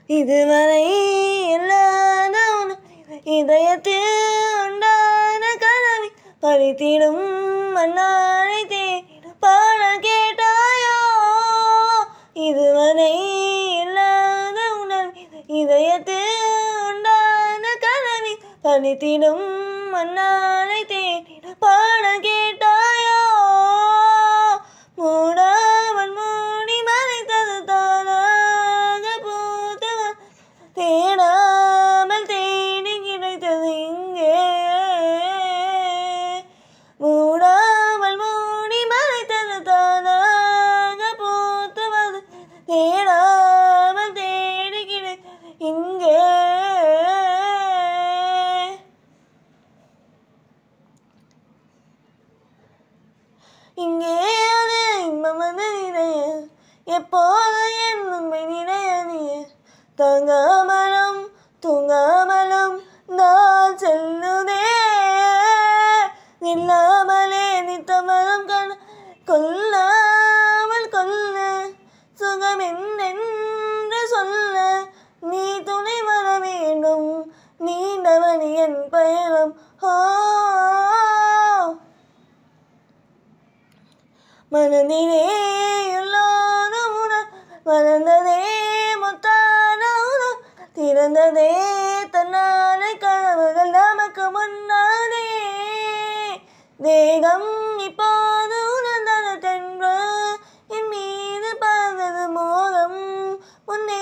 இதுவரை இல்லாத இதயத்தில் உண்டான கனவை பறித்திடும் மன்னாரை தேடும் பாடல் கேட்டாயோ. இதுவரை இல்லாத இதயத்தில் உண்டான கனவை பறித்திடும் மன்னாரை தேடும் பாடல் கேட்டாயோ. மூடாமல் மூடி மறைத்தது தானாக பூத்தவன் தேடாமல் தேடி கிடைத்தது இங்கே. மூடாமல் மூடி மறைத்தது தானாக பூத்தவன் தேடாமல் தேடி கிடைத்தது இங்கே. இங்கே அது இன்பம் வந்து நினைய எப்போது என் உண்மை நினைய தங்காமலும் தூங்காமலும் நான் செல்லுதே. நில்லாமலே நித்தமலம் கொல்லாமல் கொல்ல சுகம் என்று சொல்ல நீ துணை வர வேண்டும். நீண்டவனி என் பயணம். மனதிலே எல்லான உணர் மறந்ததே முத்தான உணர் திறந்ததே தன்னாலே கனவுகள் நமக்கு முன்னாலே. தேகம் இப்போது உணர்ந்தது தென்று என் மீது பறந்தது மோகம். உன்